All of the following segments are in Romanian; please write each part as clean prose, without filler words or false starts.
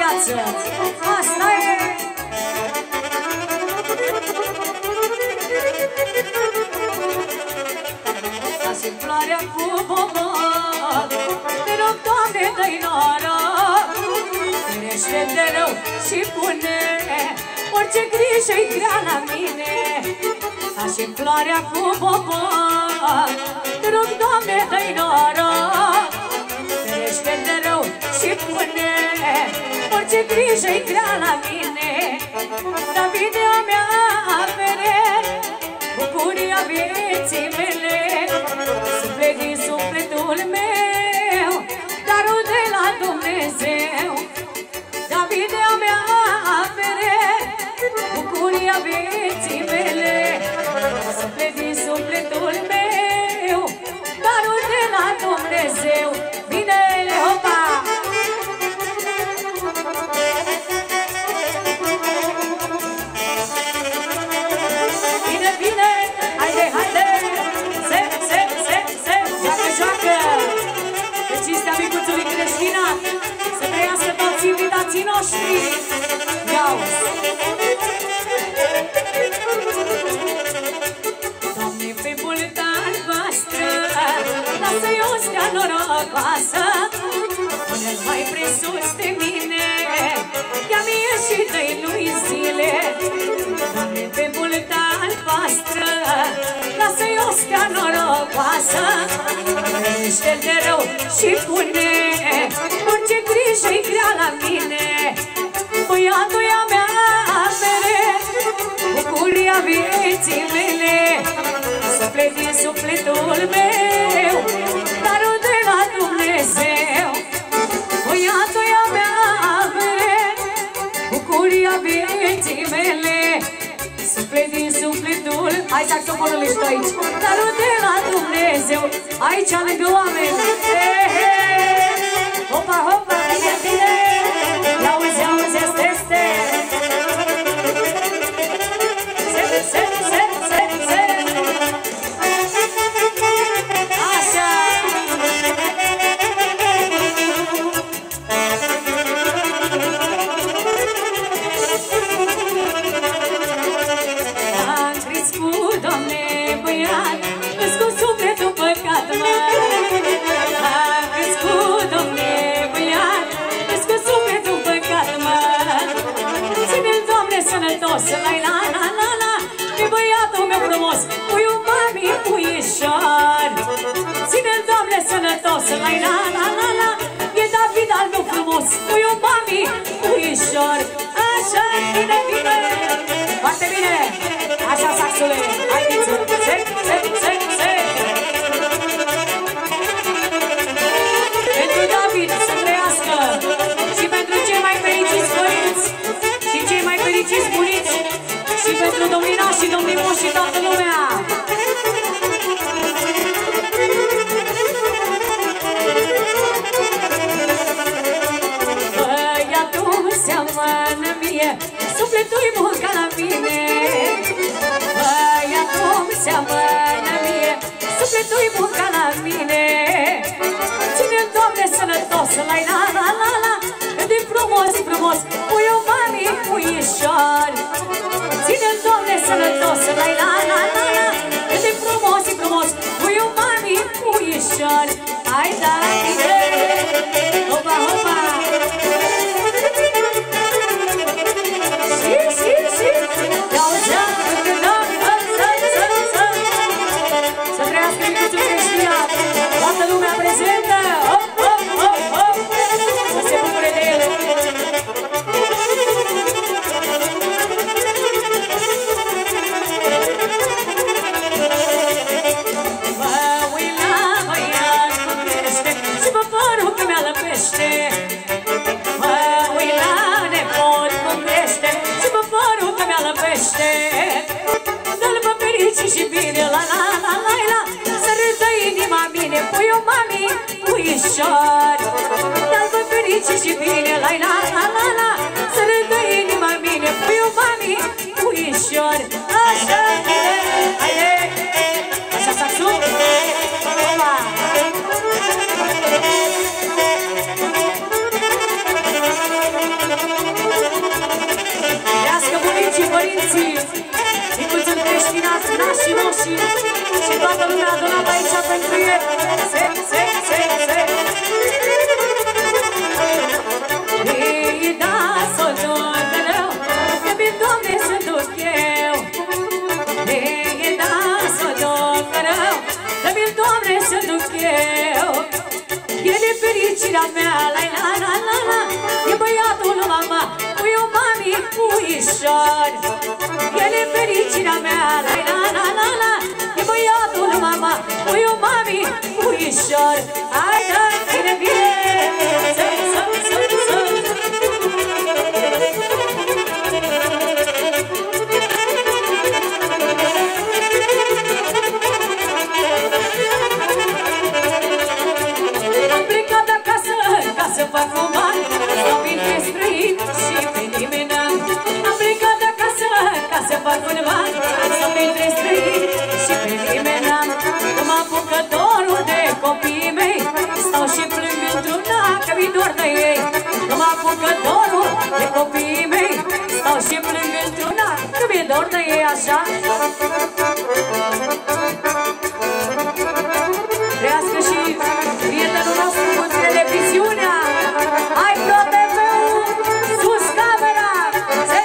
viață. Asta e. Lasă-i floarea cu bombar, te rog, Doamne, dă-i noroc, ferește de rău și pune orice grijă-i grea la mine. Lasă-i floarea cu bombar, te rog, Doamne, dă-i noroc, ferește de rău și pune orice grijă-i grea la mine. Davidea mea apere, bucuria vieții mele, suflet din sufletul meu, darul de la Dumnezeu. Davidea mea apere, bucuria vieții mele, suflet din sufletul meu, darul de la Dumnezeu. Bine, hopa! Bine, bine! Haide, haide! Joacă! Pe cinstea micuțului Creștina, să trăiască toți invitații noștri! Ia-uzi! Doamne, pe bulta albastră, lasă-i o stea norocoasă, pune-l mai presus de mine, ia mie și dă-i lui zile. Doamne, pe bulta albastră, lasă-i o stea norocoasă, ferește-l de rău și pune orice grijă-i grea la mine. Băiatul ea mea apere, bucuria vieții mele, suflet din sufletul meu, darul de la Dumnezeu. Băiatul ea mea apere, bucuria vieții mele, suflet din sufletul. Hai saxofonuliști aici, darul de la Dumnezeu. Aici lângă oameni. Hopa, hopa, bine, bine. Ia-uzi, ia-uzi, este. Se. Așa. Am crescut, Doamne, băiat, născut sufletul păcat, mă. Am crescut, Doamne, băiat, născut sufletul păcat, mă. Ține-l, Doamne, sănătos, la-i-la-la-la-la, pe băiatul meu frumos, puiul mami, puișor. Ține-l, Doamne, sănătos, la-i-la-la-la-la, e David al meu frumos, puiul mami, puișor. Așa, bine, bine, foarte bine. Așa, saxule, haideți, se. Pentru David să trăiască și pentru cei mai fericiți părinți și cei mai fericiți bunici și pentru domnina și domnimoși și toată lumea. Băiatul seamănă mie, sufletul-i mult ca la mine. Băiatul seamănă mie, sufletul-i mult ca la mine. Ține-l, Doamne, sănătos, la-i-la-la-la-la, de frumos, puiul mami, puișor. Ține-l, Doamne, sănătos, la-i-la-la-la-la, de frumos, puiul mami, puișor. Hai, da, bine, hopa, hopa. Și, ia-uzi, să trăiască micuțul Creștina, toată lumea prezentă, hop, hop, hop, hop, să se bucure de ele. Mă uit la băiat cum crește și pe părul că mi-alăpește. Mă uit la nepot cum crește și pe părul că mi-alăpește. Dă-l pe fericit și bine, la-la-la-la-la, să râdă inima mine, puiul mami, puișor. Dă-l pe fericit și bine, la-la-la-la-la, să râdă inima mine, puiul mami, puișor. Așa, bine, haide, așa, saxul, opa. Trească bunicii, părinții, micuți în creștinați, nașii, moșii și toată lumea adunată aici pentru ei. Se. Ei, da, s-o duc rău, că bine, Doamne, să duc eu. Ei, da, s-o duc rău, că bine, Doamne, să duc eu. El e fericirea mea, la, e băiatul lui mama, puiu mami, puișor. El e fericirea mea, la, e băiatul lui mama, puiu mami, puișor. Hai, da, bine, să. Să fac un bani, stau bine străin și pe nimeni n-am. Am plecat acasă ca să fac un bani, stau bine străin și pe nimeni n-am. Cum apucă dorul de copiii mei, stau și plâng într-una că mi dor de ei. Cum apucă dorul de copiii mei, stau și plâng într-una că mi dor de ei așa. Trească și prietenul nostru cu televiziunea. Hai, ProTV-ul, sus camera! Se!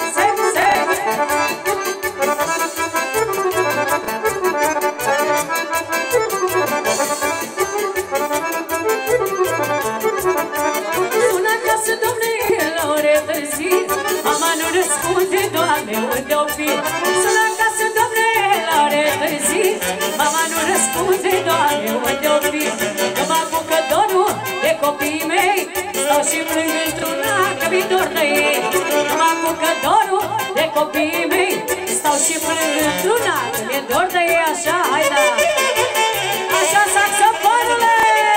Sună acasă, domne, la ore târzii, mama nu răspunde, Doamne, unde-o fi? Sună acasă, domne, la ore târzii, mama nu răspunde, Doamne, unde-o fi? Că mă apucă dorul de copiii mei, stau și plâng într-una că mi dor de ei. Că mă apucă dorul de copiii mei, stau și plâng într-una că mi dor de ei așa, hai da! Așa, saxofonule!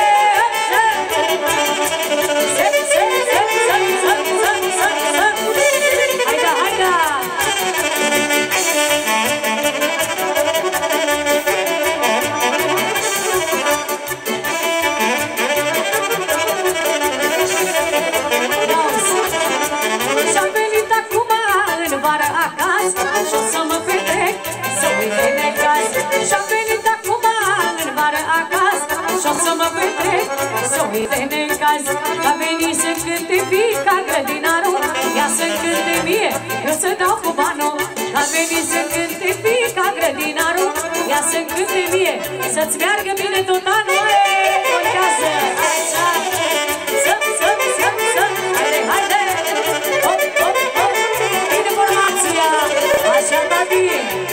Hai da! Și-am venit acum în vară acasă și-o să mă petrec, să uite necaz. Și-am venit acum în vară acasă și-o să mă petrec, să uite necaz. Că-a venit să cânte fiica grădinarul, ea să-mi cânte mie, eu să dau cu banul. Că-a venit să cânte fiica grădinarul, ea să-mi cânte mie, să-ți meargă bine tot anul. Contează, așa, haide! Hop! Bine formația! Așa, tati!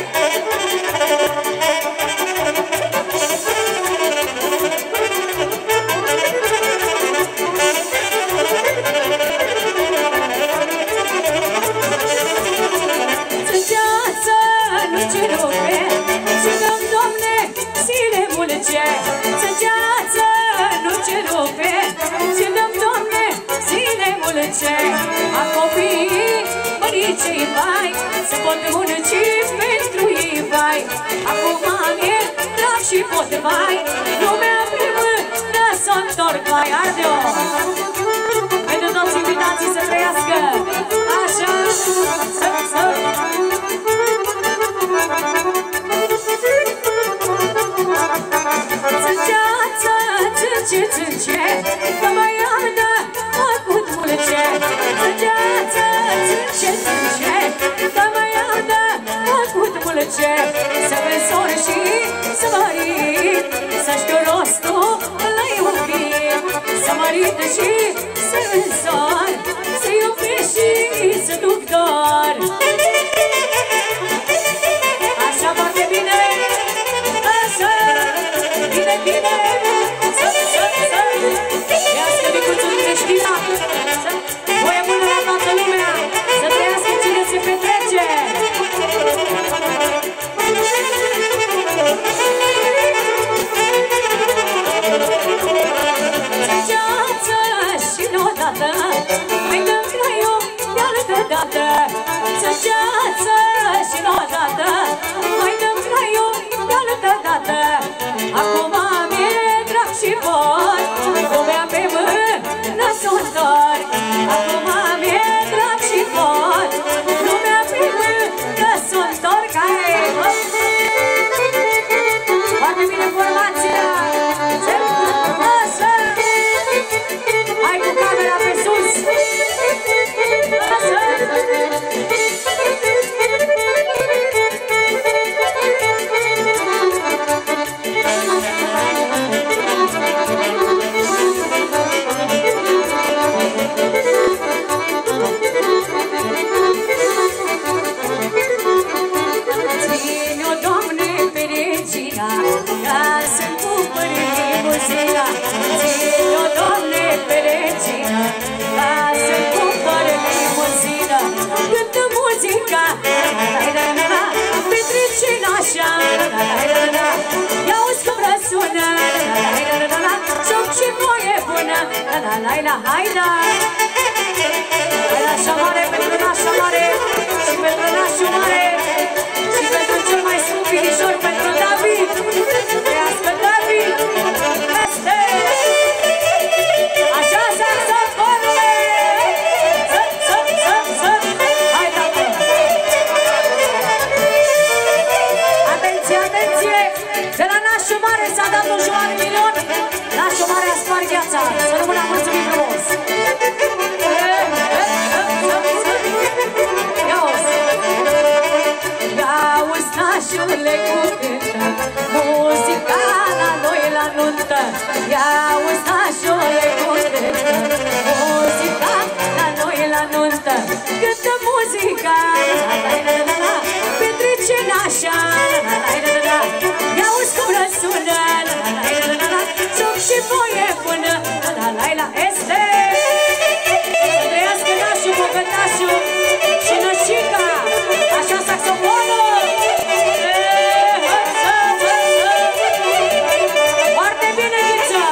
Țăceață, nu ce rupe, și dăm, Doamne, zile mulce. Țăceață, nu ce rupe, și dăm, Doamne, zile mulce. A copiii, măricei, vai, se pot munci pentru ei, vai. Acum e drag și pot, vai, lumea primă, da s-o întorc, vai, arde-o. Pentru toți invitații să trăiască, așa, să. Țânceață, țânce, că mai am de făcut mulce. Țânceață, țânce, că mai am de făcut mulce. Să vezi și să mărit, să știu rostul la iubit. Să mărit și să însor, să iubesc și să duc dor. Așa foarte bine, așa, bine, să, iască micuțul creștinat, voie bună la toată lumea, să trăiască cine se petrece. Țânceață și n-odată Ia uzi cum răsună, joc și voie bună, haida. Hai nașa mare pentru nașa mare și pentru nașul mare și pentru cel mai scump finișor, pentru David. Trăiască David, peste! Așa să forme! Să! Hai, tată! Atenție! De la nașul mare s-a dat un $1.000.000. Nașul mare a spart gheața. Să rămână mulțumim frumos! Ia-uzi nașule cu cântă, muzica la noi la nuntă. Ia-uzi nașule cu cântă, muzica la noi la nuntă. Cântă muzica, petrece nașa, ia-uzi cum răsună, joc și voie bună, este. Să trăiască nașul, bogătașul și nășica, așa saxofonul. Foarte bine, Ghiță!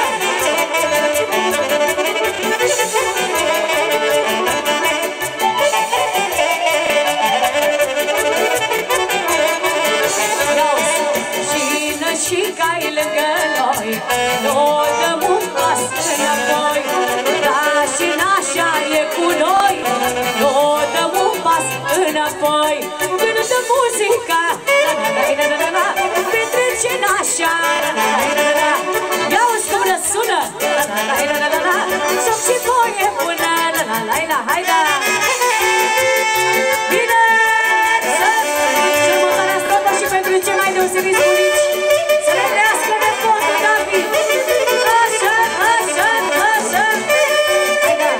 Și nășica-i lângă noi, nu dăm un pas înapoi. Da, și nașa e cu noi, nu dăm un pas înapoi. Cântă muzica, petrece nașa, ia-uzi cum răsună, joc și voie bună, haida! Bine! Sărbătoarea strofă și pentru cei mai deosebiți bunici, să le trească de fondul David! Așa! Haida!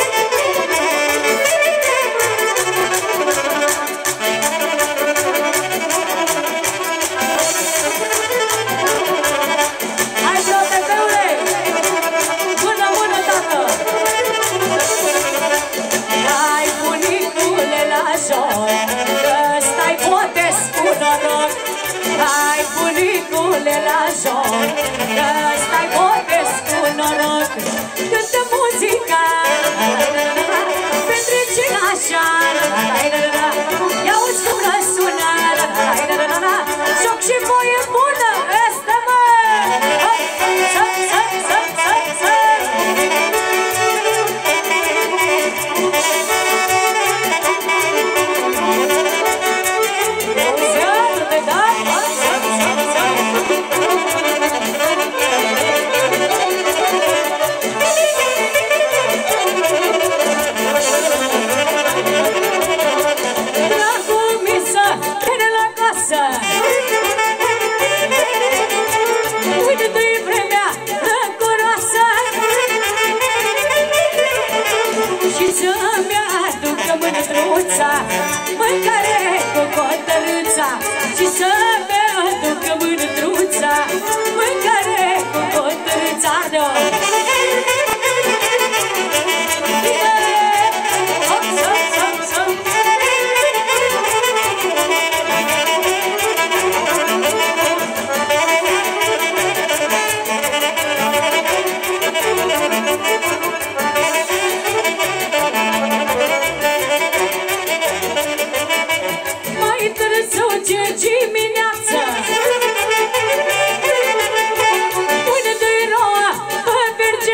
Hai, frate-feule! Mână, tată! Hai, bunicule, la joc, că stai potes cu noroc. Hai, bunicule, la joc, că stai potes cu noroc. Cântă muzica, petrece nașa, ia-uzi cum răsună, joc și voie bună, este mă! Să! Uite-i vremea răcoroasă și să-mi aducă mândruța mâncare cu cotărâța. Și să-mi aducă mândruța mâncare cu cotărâța. Mai târziu ce dimineață, uite-i roa pe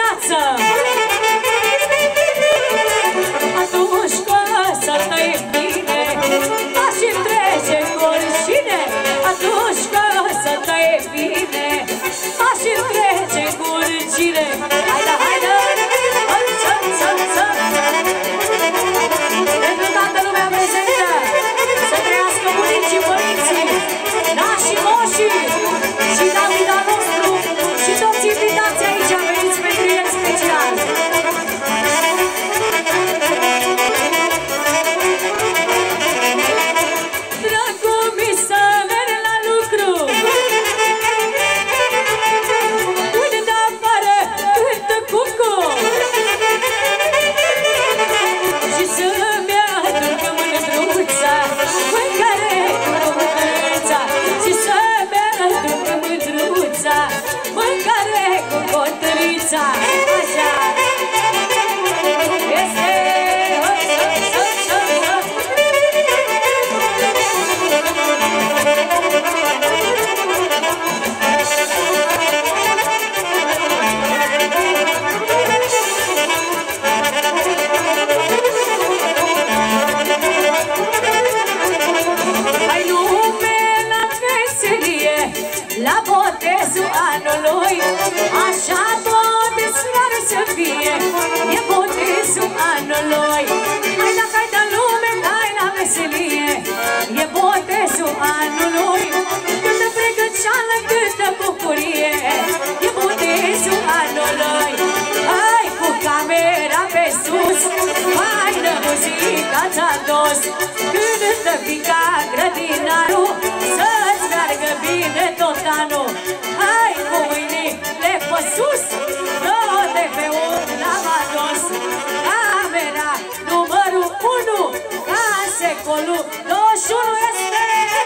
anului, așa tot desfrare să fie, e botezul anului. Hai da, hai da lume, hai la veselie, e botezul anului. Câtă pregăceală, câtă bucurie, e botezul anului. Hai cu camera pe sus, faină muzica ți-a dus. Cântă fica grădinarul, să-ți meargă bine tot anul. Hai cu mâinile pe sus, rote pe un am adus. Camera numărul 1, ca secolul 21 este.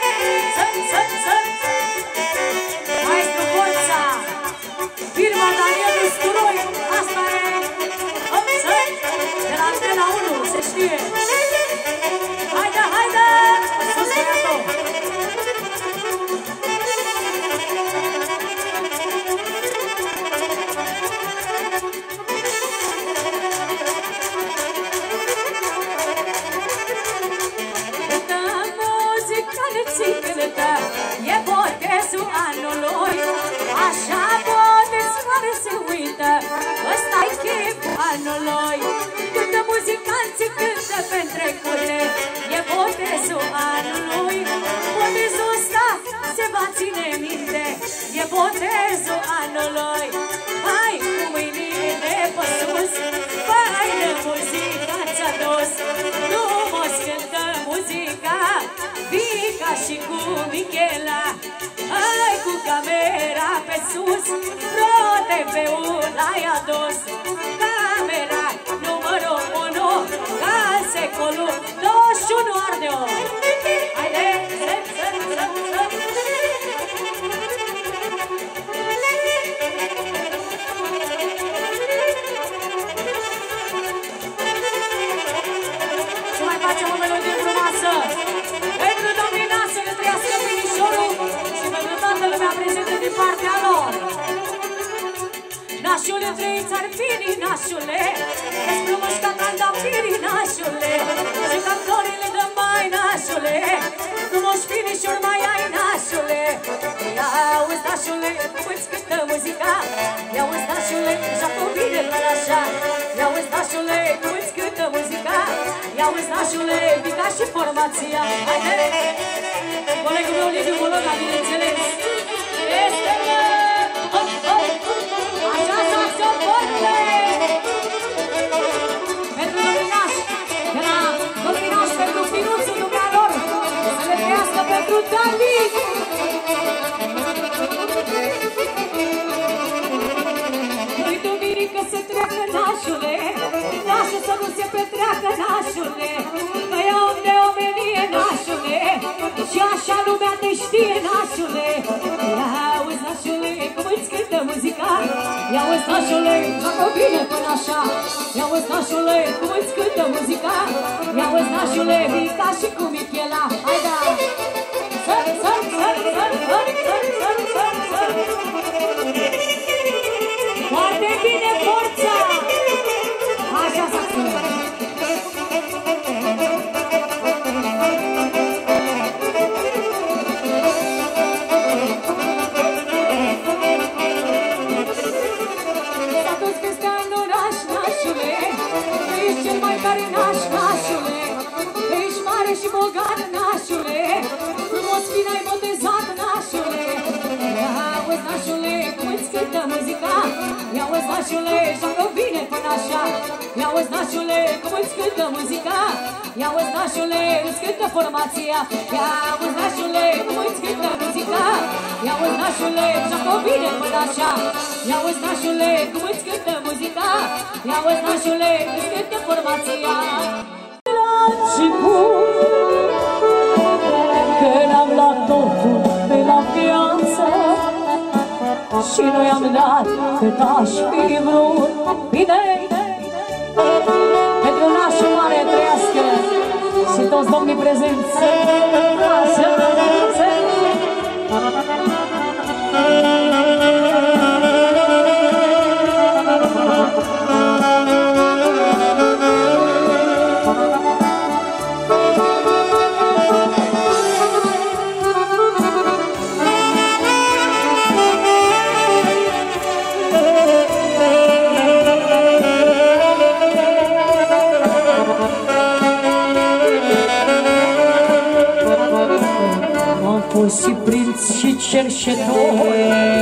Maestru Forța, firma Daniel Usturoi, asta e. De la Antena 1, se știe. Haide, haide! Sus, băiatul! Cântă muzica ne-ți cântă, e botezul anului. Așa botez care se uită, ăsta-i chipul anului. Cântă muzicanții, cântă pe-n trecute, e botezul anului. Botezul ăsta se va ține minte, e botezul anului. Hai cu mâinile pe sus, faină muzica ți-a dus. Frumos cântă muzica, Vica și cu Michela. Hai cu camera pe sus, rote pe un ai adus. Camera numărul 1, ca secolul 21 Ardeal. Haide, să mai facem o melodie frumoasă pentru domnii Nasu, le trăiască finișorul și pentru toată lumea prezentă din partea lor. Nașule, trăiți ar fini, nașule, ești frumos ca candafirii, nașule, jucătorile de mai, nașule, frumos finișori mai ai, nașule. Ia auzi, nașule, cum îți cântă muzica, ia auzi, nașule, joacă bine pe așa. Ia auzi, nașule, cum îți cântă muzica, ia auzi, nașule, Vica și formația. Haide! Colegul meu, Liviu Bologa, bineînțeles, este pentru Dominaș, de la Dominaș pentru finuțul dumnealor, să le trăiască pentru David. Nu-i duminică să treacă, nașule, nașul să nu se petreacă, nașule, că e om de omenie, nașule, și așa lumea te știe, nașule. Ia auzi, nașule, cum îți cântă muzica, ia auzi, nașule, joacă bine până așa. Ia auzi, nașule, cum îți cântă muzica, ia auzi, nașule, Vica și cu Michela. Hai da! Săr, săr, săr, săr, săr, săr, săr, săr, săr. Foarte bine, forța! Așa s-a spune. Și bogat, nașule, frumos fin ai botezat, nașule. Ia auzi, nașule, cum îți cântă muzica, ia auzi, nașule, joacă bine până așa. Ia auzi, nașule, cum îți cântă muzica, ia auzi, nașule, îți cântă formația. Ia auzi, nașule, cum îți cântă muzica, ia auzi, nașule, joacă bine până așa. Ia auzi, nașule, cum îți cântă muzica, ia auzi, nașule, îți cântă formația. Și când am luat totul de la viață și nu i-am dat cât aș fi vrut. Bine, pentru nașul mare trăiască și toți domnii prezenți. Așa, fost și prinț și cerșetor,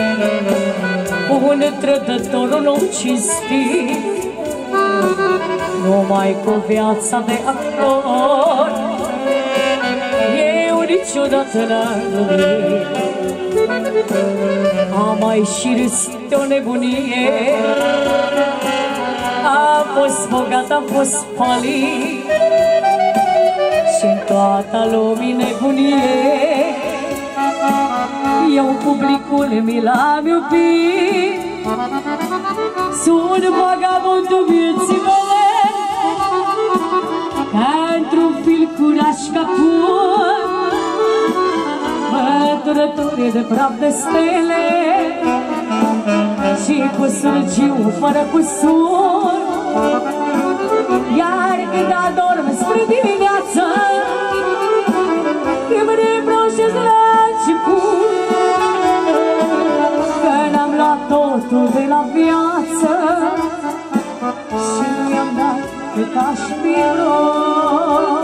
un trădător, un om cinstit, numai cu viața de actor eu niciodată n-am lumit. Am mai și râs de o nebunie, am fost bogat, am fost palit și-n toată lumii nebunie eu publicul mi l-am iubit. Sunt vagabondul vieții mele, ca într-un fil curaj ca pur, măturători de praf de stele și cu surgiu fără cusur. Iar când adorm spre dimineață, îmi reproșez la început că n-am luat totul de la viață și nu i-am dat cât aș fi vrut.